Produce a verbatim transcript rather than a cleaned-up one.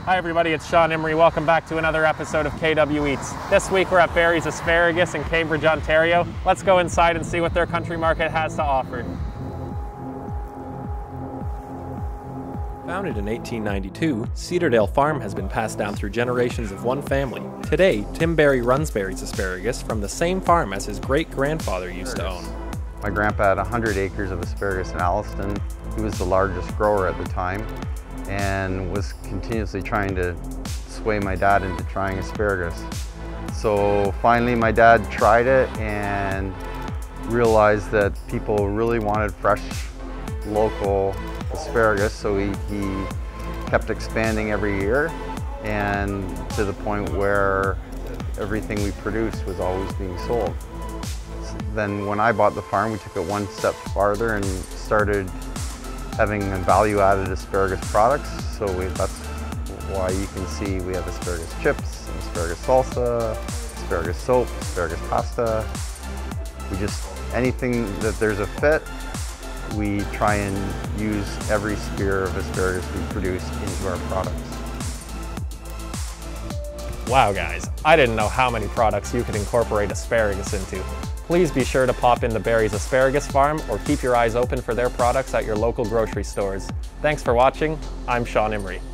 Hi everybody, it's Sean Imrie. Welcome back to another episode of K W Eats. This week we're at Barrie's Asparagus in Cambridge, Ontario. Let's go inside and see what their country market has to offer. Founded in eighteen ninety-two, Cedardale Farm has been passed down through generations of one family. Today, Tim Barrie runs Barrie's Asparagus from the same farm as his great-grandfather used to own. My grandpa had one hundred acres of asparagus in Alliston. He was the largest grower at the time and was continuously trying to sway my dad into trying asparagus. So finally my dad tried it and realized that people really wanted fresh, local asparagus, so he, he kept expanding every year, and to the point where everything we produced was always being sold. Then when I bought the farm, we took it one step farther and started having value-added asparagus products. So we, that's why you can see we have asparagus chips, asparagus salsa, asparagus soap, asparagus pasta. We just, anything that there's a fit, we try and use every spear of asparagus we produce into our products. Wow guys, I didn't know how many products you could incorporate asparagus into. Please be sure to pop in the Barrie's Asparagus Farm or keep your eyes open for their products at your local grocery stores. Thanks for watching. I'm Sean Imrie.